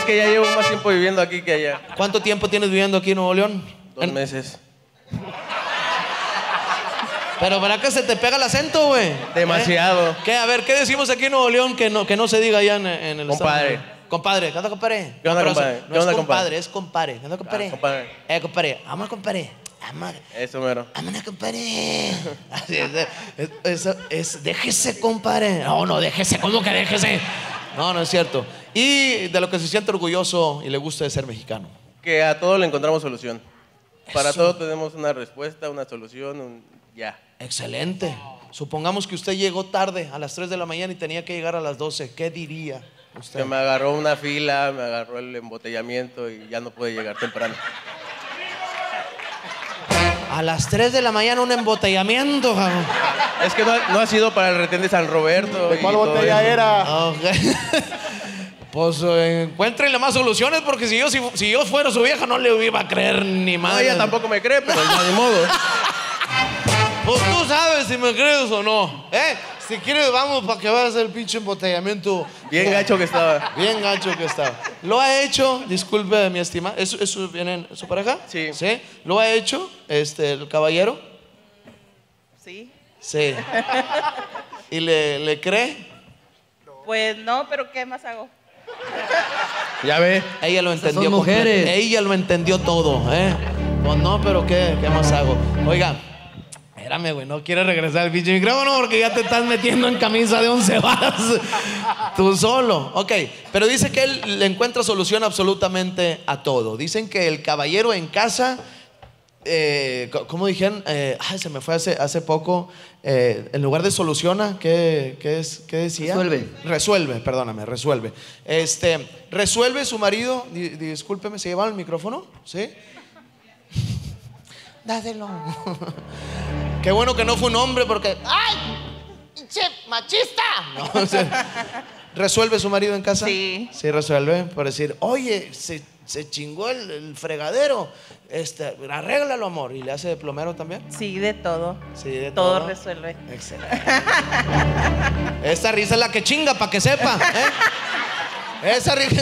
que ya llevo más tiempo viviendo aquí que allá. ¿Cuánto tiempo tienes viviendo aquí en Nuevo León? 2 meses. Pero ¿para qué se te pega el acento, güey? Demasiado. ¿Qué? A ver, ¿qué decimos aquí en Nuevo León que no se diga allá en el compadre. estado? Compadre. ¿Qué onda, compadre? ¿Qué onda, compadre? No es compadre, es compadre. ¿Qué onda, compadre? Compadre. Compadre. Vamos, compadre. Vamos. Eso, mero. Vámonos, compadre. Así es, déjese, compadre. No, déjese. ¿Cómo que déjese? No es cierto. Y de lo que se siente orgulloso y le gusta de ser mexicano. Que a todo le encontramos solución. Para Eso. todo tenemos una respuesta, una solución, ya. Excelente. Supongamos que usted llegó tarde a las 3 de la mañana y tenía que llegar a las 12. ¿Qué diría usted? Que me agarró una fila, me agarró el embotellamiento y ya no pude llegar temprano. A las 3 de la mañana un embotellamiento, cabrón. Es que no ha sido para el retén de San Roberto. ¿De cuál y todo botella eso. era? Ok. Pues encuéntrenle más soluciones porque si yo fuera su vieja no le iba a creer ni No, madre. ella tampoco me cree, pero ya ni modo. Pues tú sabes si me crees o no. Si quieres vamos para que veas el pinche embotellamiento. Bien gacho que estaba. Bien gacho que estaba. ¿Lo ha hecho? Disculpe, mi estimada. ¿Eso viene en su pareja? Sí. ¿Sí? ¿Lo ha hecho el caballero? Sí. Sí. ¿Y le cree? Pues no, pero ¿qué más hago? Ya ve. Ella lo entendió. son mujeres. Ella lo entendió todo, Pues no, pero ¿qué más hago? Oiga, espérame, güey, no quieres regresar al pinche micrófono porque ya te estás metiendo en camisa de 11 varas. Tú solo. Ok, pero dice que él le encuentra solución absolutamente a todo. Dicen que el caballero en casa, ¿cómo dijeron? Se me fue hace poco. En lugar de soluciona, ¿qué decía? Resuelve, perdóname, resuelve. Resuelve su marido. Discúlpeme, ¿se llevaron el micrófono? ¿Sí? Dáselo. Qué bueno que no fue un hombre porque... ¡Ay! ¡Pinche machista! No, o sea, ¿resuelve su marido en casa? Sí. Sí, resuelve. Por decir, oye, se chingó el fregadero. Arréglalo, amor. ¿Y le hace de plomero también? Sí, de todo. Sí, de todo. todo. Resuelve. Excelente. Esta risa es la que chinga, para que sepa. Esa risa.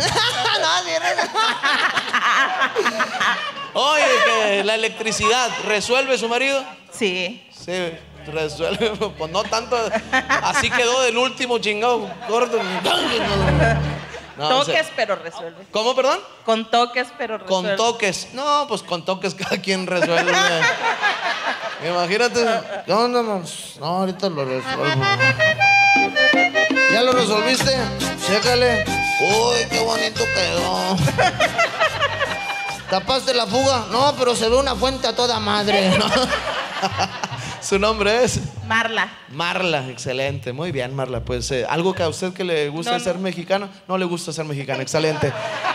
Oye, que la electricidad, ¿resuelve su marido? Sí. Sí, resuelve. Pues no tanto. Así quedó del último chingado corto. No, Toques, pero resuelve. ¿Cómo, perdón? Con toques, pero resuelve. Con toques. No, pues con toques cada quien resuelve. Imagínate. No, ahorita lo resuelvo. ¿Ya lo resolviste? Chécale. Uy, qué bonito quedó. ¿Tapaste la fuga? No, pero se ve una fuente a toda madre. ¿Su nombre es? Marla. Marla, excelente. Muy bien, Marla. Pues algo que a usted que le gusta ser mexicano. No le gusta ser mexicano, excelente.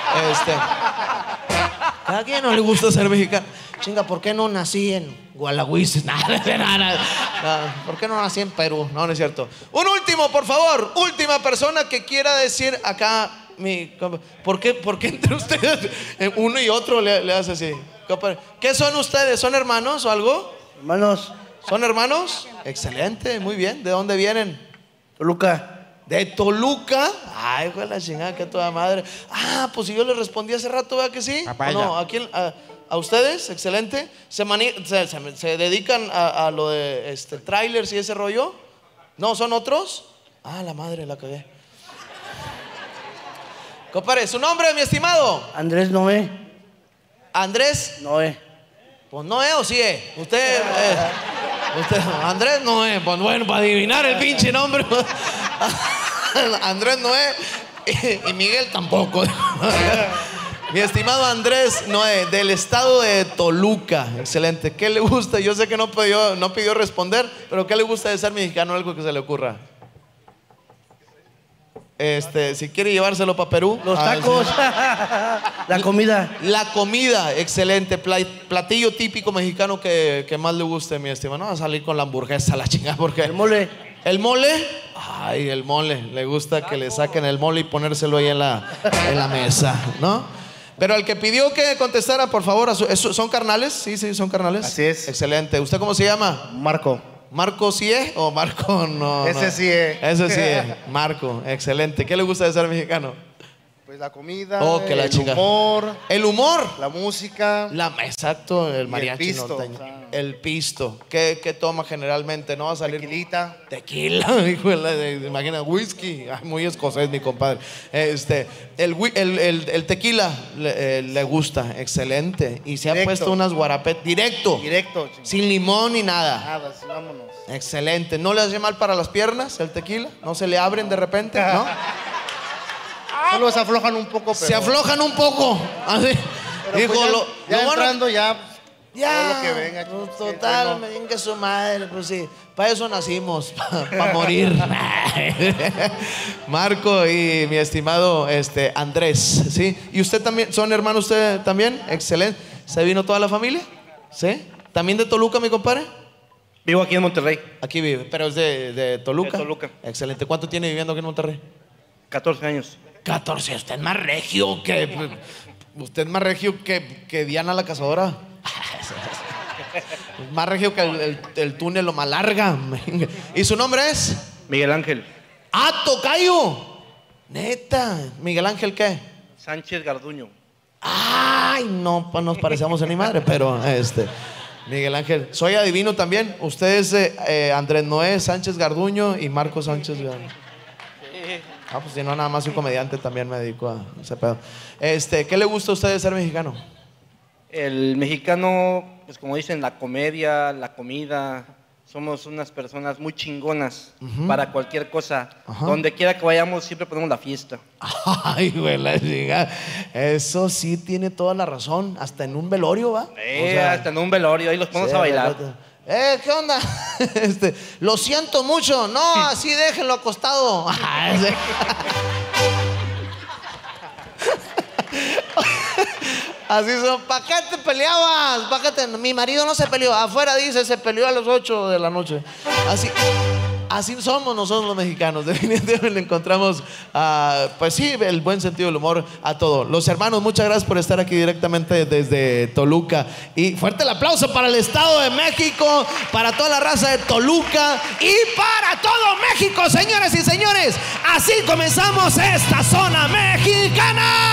Cada quien no le gusta ser mexicano. Chinga, ¿por qué no nací en Gualahuises? Nada. ¿Por qué no nací en Perú? No es cierto. Un último, por favor. Última persona que quiera decir acá. ¿Por qué entre ustedes uno y otro le hace así? ¿Qué son ustedes? ¿Son hermanos o algo? Hermanos, ¿Son hermanos? Excelente, muy bien. ¿De dónde vienen? Toluca. ¿De Toluca? Ay, hijo de la chingada, que toda madre. Pues si yo le respondí hace rato, ¿verdad que sí? ¿O no? ¿A ustedes? Excelente. ¿Se dedican a lo de trailers y ese rollo? ¿No? ¿Son otros? La madre, la cagué. Compadre, ¿su nombre, mi estimado? Andrés Noé. ¿Andrés? Noé. Pues Noé o sí es. Usted, Andrés Noé. Pues bueno, para adivinar el pinche nombre. Andrés Noé y Miguel tampoco. Mi estimado Andrés Noé, del estado de Toluca. Excelente. ¿Qué le gusta? Yo sé que no pidió responder, pero ¿qué le gusta de ser mexicano? Algo que se le ocurra. Si quiere llevárselo para Perú. Los tacos. La comida. La comida, excelente. Platillo típico mexicano que más le guste, mi estimado. No va a salir con la hamburguesa, la chingada, porque... El mole. ¿El mole? Ay, el mole. Le gusta que le saquen el mole y ponérselo ahí en la mesa, ¿no? Pero el que pidió que contestara, por favor, ¿son carnales? Sí, son carnales. Así es. Excelente. ¿Usted cómo se llama? Marco. ¿Marco sí es o Marco no? Ese sí es. Ese sí es. Marco, excelente. ¿Qué le gusta de ser mexicano? Pues la comida, Oh, que la chica. humor, El humor. la música. Exacto, el el mariachi pisto, norteño. o sea. El pisto. ¿Qué toma generalmente? ¿No va a salir? Tequilita. Tequila, hijo imagina, whisky. Ay, muy escocés, mi compadre. El tequila le gusta, excelente. Y se ha Directo. puesto unas guarapetas. Directo. Directo. Sin limón ni nada. Nada, sí, vámonos. Excelente. ¿No le hace mal para las piernas el tequila? ¿No se le abren de repente? ¿No? Solo se aflojan un poco, pero... Se aflojan un poco. Así. pero Dijo, pues ya lo bueno- entrando ya... Ya, todo lo que venga, pues, sí, total, bueno. me digan que su madre, pues sí, para eso nacimos, para morir. Marco y mi estimado Andrés, ¿sí? ¿Y usted también, son hermanos usted también? Excelente. ¿Se vino toda la familia? ¿Sí? ¿También de Toluca, mi compadre? Vivo aquí en Monterrey. Aquí vive, pero es de Toluca. De Toluca. Excelente. ¿Cuánto tiene viviendo aquí en Monterrey? 14 años. 14, usted es más regio que... Usted es más regio que Diana la Cazadora. Más regio que el túnel lo más larga. ¿Y su nombre es? Miguel Ángel ¡Ah, tocayo! Neta. ¿Miguel Ángel qué? Sánchez Garduño. Ay, no pues nos parecemos a ni madre, pero Miguel Ángel. Soy adivino también. Usted es Andrés Noé Sánchez Garduño y Marco Sánchez Garduño. Ah, pues si no, nada más soy comediante, también me dedico a ese pedo. ¿Qué le gusta a usted de ser mexicano? El mexicano, pues como dicen, la comedia, la comida. Somos unas personas muy chingonas para cualquier cosa. Ajá. Donde quiera que vayamos, siempre ponemos la fiesta. Ay, güey, la chingada. Eso sí tiene toda la razón. Hasta en un velorio, ¿va? Hasta en un velorio, ahí los ponemos sí, a bailar. ¿Qué onda? Lo siento mucho. No, así déjenlo acostado. Así son. ¿Para qué te peleabas? ¿Para qué Mi marido no se peleó. Afuera dice, se peleó a las 8 de la noche. Así somos nosotros los mexicanos. Definitivamente le encontramos, pues sí, el buen sentido del humor a todo. Los hermanos, muchas gracias por estar aquí directamente desde Toluca. Y fuerte el aplauso para el Estado de México, para toda la raza de Toluca y para todo México, señoras y señores. Así comenzamos esta zona mexicana.